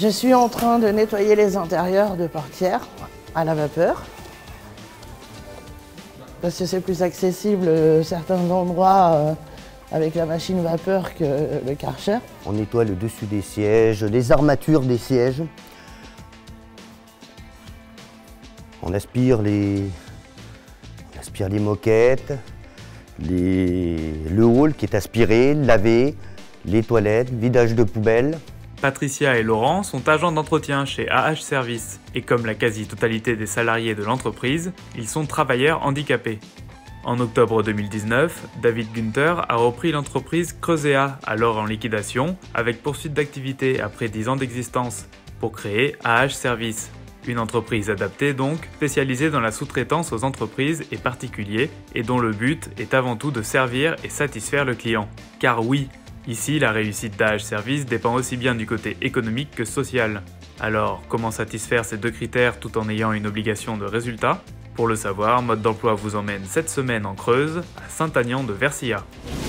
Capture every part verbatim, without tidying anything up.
Je suis en train de nettoyer les intérieurs de portières à la vapeur. Parce que c'est plus accessible à certains endroits euh, avec la machine vapeur que le Karcher. On nettoie le dessus des sièges, les armatures des sièges. On aspire les, on aspire les moquettes, les, le hall qui est aspiré, lavé, les toilettes, vidage de poubelle. Patricia et Laurent sont agents d'entretien chez A H Service et comme la quasi-totalité des salariés de l'entreprise, ils sont travailleurs handicapés. En octobre deux mille dix-neuf, David Günther a repris l'entreprise Creusea, alors en liquidation, avec poursuite d'activité après dix ans d'existence, pour créer A H Service. Une entreprise adaptée donc, spécialisée dans la sous-traitance aux entreprises et particuliers et dont le but est avant tout de servir et satisfaire le client. Car oui, ici la réussite d'A H Service dépend aussi bien du côté économique que social. Alors, comment satisfaire ces deux critères tout en ayant une obligation de résultat? Pour le savoir, Mode d'emploi vous emmène cette semaine en Creuse, à Saint-Aignan de Versillat.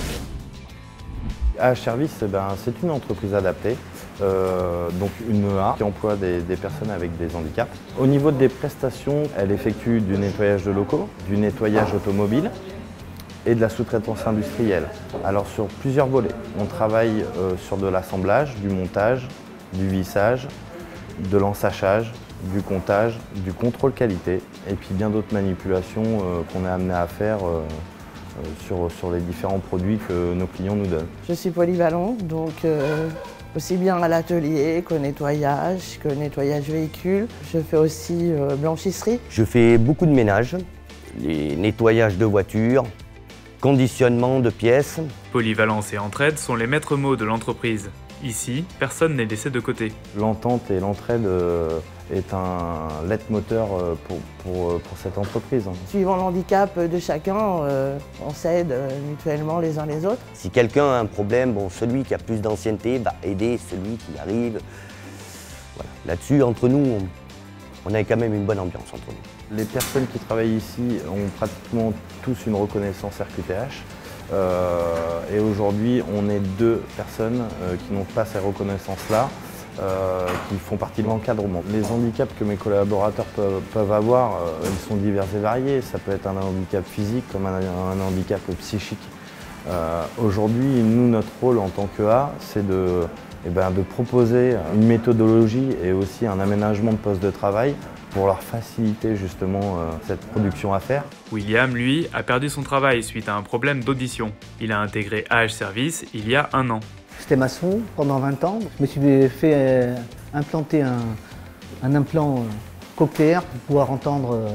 A H Service, eh ben, c'est une entreprise adaptée, euh, donc une E A qui emploie des, des personnes avec des handicaps. Au niveau des prestations, elle effectue du nettoyage de locaux, du nettoyage automobile et de la sous-traitance industrielle. Alors sur plusieurs volets, on travaille euh, sur de l'assemblage, du montage, du vissage, de l'ensachage, du comptage, du contrôle qualité et puis bien d'autres manipulations euh, qu'on est amené à faire euh, Sur, sur les différents produits que nos clients nous donnent. Je suis polyvalente, donc euh, aussi bien à l'atelier qu'au nettoyage, qu'au nettoyage véhicule. Je fais aussi euh, blanchisserie. Je fais beaucoup de ménage, les nettoyages de voitures, conditionnement de pièces. Polyvalence et entraide sont les maîtres mots de l'entreprise. Ici, personne n'est laissé de côté. L'entente et l'entraide euh, est un leitmotiv pour, pour, pour cette entreprise. Suivant le handicap de chacun, euh, on s'aide mutuellement les uns les autres. Si quelqu'un a un problème, bon, celui qui a plus d'ancienneté va aider celui qui arrive. Voilà. Là-dessus, entre nous, on, on a quand même une bonne ambiance entre nous. Les personnes qui travaillent ici ont pratiquement tous une reconnaissance R Q T H. Euh, et aujourd'hui, on est deux personnes euh, qui n'ont pas ces reconnaissances-là, euh, qui font partie de l'encadrement. Les handicaps que mes collaborateurs peuvent, peuvent avoir, euh, ils sont divers et variés. Ça peut être un handicap physique comme un, un handicap psychique. Euh, aujourd'hui, nous, notre rôle en tant qu'E A, c'est de, eh ben, de proposer une méthodologie et aussi un aménagement de poste de travail pour leur faciliter justement euh, cette production à faire. William, lui, a perdu son travail suite à un problème d'audition. Il a intégré A H Service il y a un an. J'étais maçon pendant vingt ans. Je me suis fait euh, implanter un, un implant euh, cochléaire pour pouvoir entendre euh,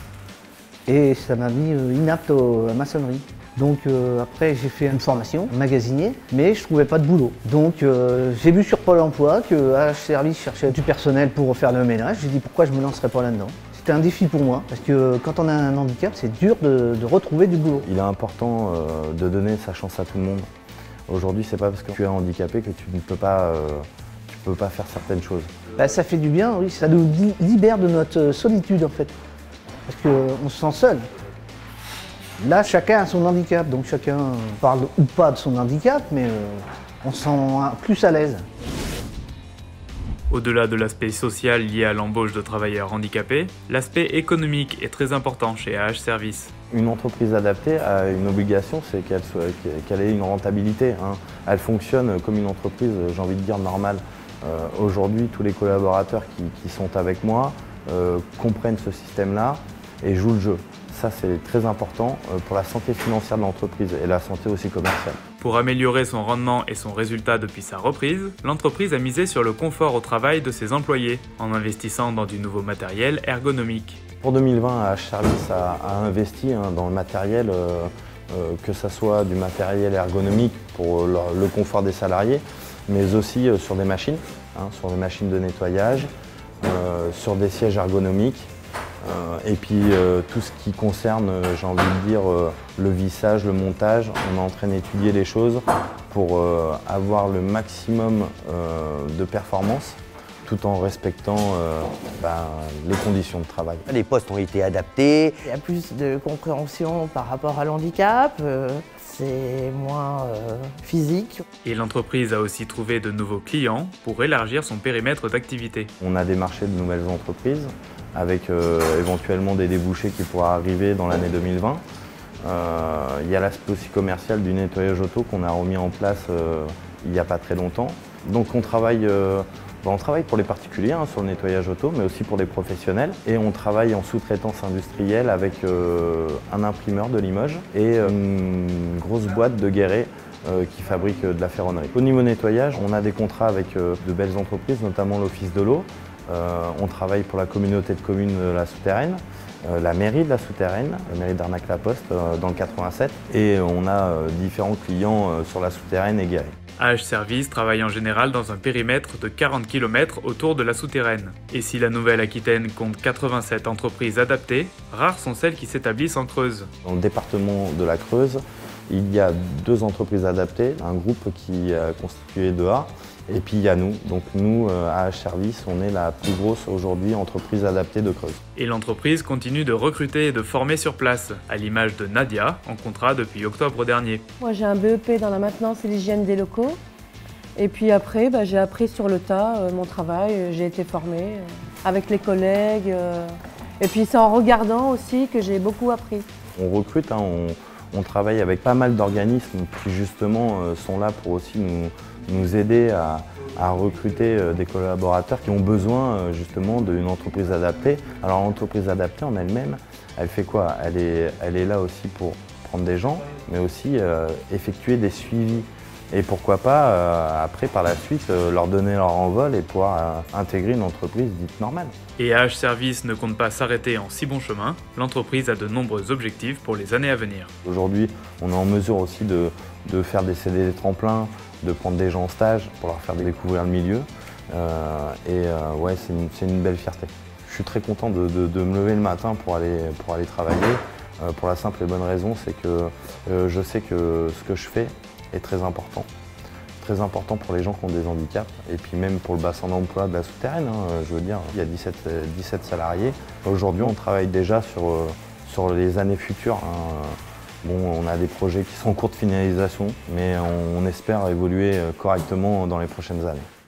et ça m'a mis euh, inapte au, à la maçonnerie. Donc euh, après j'ai fait une formation, magasinier, mais je ne trouvais pas de boulot. Donc euh, j'ai vu sur Pôle emploi que A H Service cherchait du personnel pour faire le ménage. J'ai dit pourquoi je ne me lancerais pas là-dedans. C'était un défi pour moi, parce que quand on a un handicap, c'est dur de, de retrouver du boulot. Il est important euh, de donner sa chance à tout le monde. Aujourd'hui, c'est pas parce que tu es handicapé que tu ne peux pas, euh, tu peux pas faire certaines choses. Bah, ça fait du bien, oui, ça nous libère de notre solitude en fait, parce qu'on se sent seul. Là, chacun a son handicap, donc chacun parle ou pas de son handicap, mais euh, on se sent plus à l'aise. Au-delà de l'aspect social lié à l'embauche de travailleurs handicapés, l'aspect économique est très important chez A H Service. Une entreprise adaptée a une obligation, c'est qu'elle qu'elle ait une rentabilité. Hein. Elle fonctionne comme une entreprise, j'ai envie de dire, normale. Euh, Aujourd'hui, tous les collaborateurs qui, qui sont avec moi euh, comprennent ce système-là et jouent le jeu. Ça, c'est très important pour la santé financière de l'entreprise et la santé aussi commerciale. Pour améliorer son rendement et son résultat depuis sa reprise, l'entreprise a misé sur le confort au travail de ses employés, en investissant dans du nouveau matériel ergonomique. Pour deux mille vingt, A H Service a, a investi hein, dans le matériel, euh, euh, que ce soit du matériel ergonomique pour le, le confort des salariés, mais aussi euh, sur des machines, hein, sur des machines de nettoyage, euh, sur des sièges ergonomiques. Euh, et puis euh, tout ce qui concerne, euh, j'ai envie de dire, euh, le vissage, le montage, on est en train d'étudier les choses pour euh, avoir le maximum euh, de performance tout en respectant euh, ben, les conditions de travail. Les postes ont été adaptés. Il y a plus de compréhension par rapport à l'handicap. Euh, c'est moins euh, physique. Et l'entreprise a aussi trouvé de nouveaux clients pour élargir son périmètre d'activité. On a démarché de nouvelles entreprises avec euh, éventuellement des débouchés qui pourraient arriver dans l'année deux mille vingt. Euh, il y a l'aspect aussi commercial du nettoyage auto qu'on a remis en place euh, il n'y a pas très longtemps. Donc on travaille, euh, on travaille pour les particuliers hein, sur le nettoyage auto, mais aussi pour les professionnels. Et on travaille en sous-traitance industrielle avec euh, un imprimeur de Limoges et une grosse boîte de Guéret euh, qui fabrique de la ferronnerie. Au niveau nettoyage, on a des contrats avec euh, de belles entreprises, notamment l'Office de l'eau. Euh, on travaille pour la communauté de communes de la Souterraine, euh, la mairie de la Souterraine, la mairie d'Arnac-la-Poste euh, dans le quatre-vingt-sept. Et on a euh, différents clients euh, sur la Souterraine et Guéret. A H Service travaille en général dans un périmètre de quarante kilomètres autour de la Souterraine. Et si la Nouvelle-Aquitaine compte quatre-vingt-sept entreprises adaptées, rares sont celles qui s'établissent en Creuse. Dans le département de la Creuse, il y a deux entreprises adaptées, un groupe qui est constitué de A, et puis il y a nous. Donc nous, A H Service, on est la plus grosse aujourd'hui entreprise adaptée de Creuse. Et l'entreprise continue de recruter et de former sur place, à l'image de Nadia, en contrat depuis octobre dernier. Moi j'ai un B E P dans la maintenance et l'hygiène des locaux. Et puis après, bah, j'ai appris sur le tas euh, mon travail, j'ai été formée euh, avec les collègues. Euh, et puis c'est en regardant aussi que j'ai beaucoup appris. On recrute, hein, on, on travaille avec pas mal d'organismes qui justement euh, sont là pour aussi nous, nous aider à, à recruter euh, des collaborateurs qui ont besoin euh, justement d'une entreprise adaptée. Alors l'entreprise adaptée en elle-même, elle fait quoi? Elle est, elle est là aussi pour prendre des gens, mais aussi euh, effectuer des suivis. Et pourquoi pas, euh, après, par la suite, euh, leur donner leur envol et pouvoir euh, intégrer une entreprise dite normale. Et A H Service ne compte pas s'arrêter en si bon chemin. L'entreprise a de nombreux objectifs pour les années à venir. Aujourd'hui, on est en mesure aussi de, de faire des C D des tremplins, de prendre des gens en stage pour leur faire découvrir le milieu. Euh, et euh, ouais, c'est une, c'est une belle fierté. Je suis très content de, de, de me lever le matin pour aller, pour aller travailler. Euh, pour la simple et bonne raison, c'est que euh, je sais que ce que je fais est très important. Très important pour les gens qui ont des handicaps et puis même pour le bassin d'emploi de la Souterraine. Hein, je veux dire, il y a dix-sept, dix-sept salariés. Aujourd'hui, on travaille déjà sur, sur les années futures. Hein. Bon, on a des projets qui sont en cours de finalisation, mais on, on espère évoluer correctement dans les prochaines années.